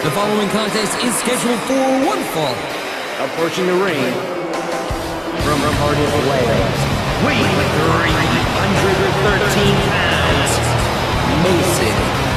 The following contest is scheduled for one fall. Approaching the ring from Cardiff, Wales, weighing 313 pounds, Mason